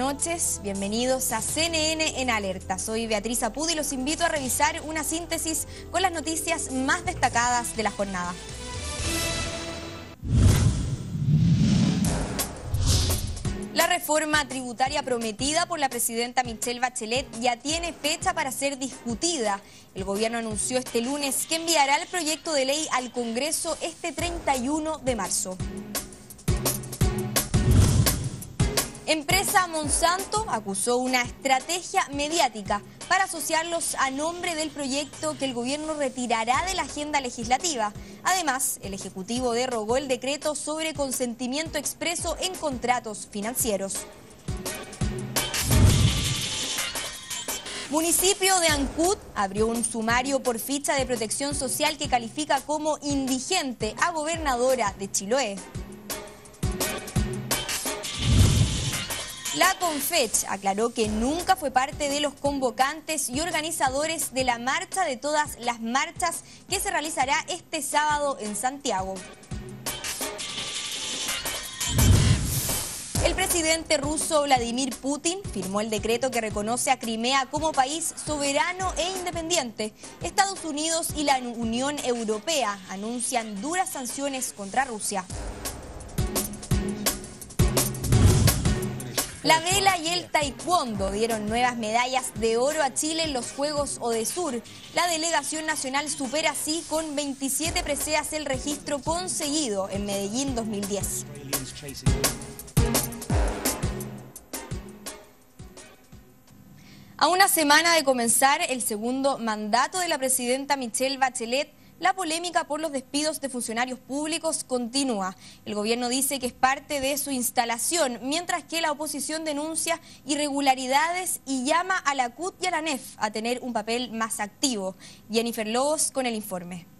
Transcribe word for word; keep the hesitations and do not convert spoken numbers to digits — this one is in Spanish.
noches, bienvenidos a C N N en Alerta. Soy Beatriz Apud y los invito a revisar una síntesis con las noticias más destacadas de la jornada. La reforma tributaria prometida por la presidenta Michelle Bachelet ya tiene fecha para ser discutida. El gobierno anunció este lunes que enviará el proyecto de ley al Congreso este treinta y uno de marzo. Empresa Monsanto acusó una estrategia mediática para asociarlos a nombre del proyecto que el gobierno retirará de la agenda legislativa. Además, el Ejecutivo derogó el decreto sobre consentimiento expreso en contratos financieros. Municipio de Ancud abrió un sumario por ficha de protección social que califica como indigente a gobernadora de Chiloé. La Confech aclaró que nunca fue parte de los convocantes y organizadores de la marcha de todas las marchas que se realizará este sábado en Santiago. El presidente ruso Vladimir Putin firmó el decreto que reconoce a Crimea como país soberano e independiente. Estados Unidos y la Unión Europea anuncian duras sanciones contra Rusia. La vela y el taekwondo dieron nuevas medallas de oro a Chile en los Juegos Odesur. La delegación nacional supera así con veintisiete preseas el registro conseguido en Medellín dos mil diez. A una semana de comenzar el segundo mandato de la presidenta Michelle Bachelet, la polémica por los despidos de funcionarios públicos continúa. El gobierno dice que es parte de su instalación, mientras que la oposición denuncia irregularidades y llama a la C U T y a la N E F a tener un papel más activo. Jennifer Lobos con el informe.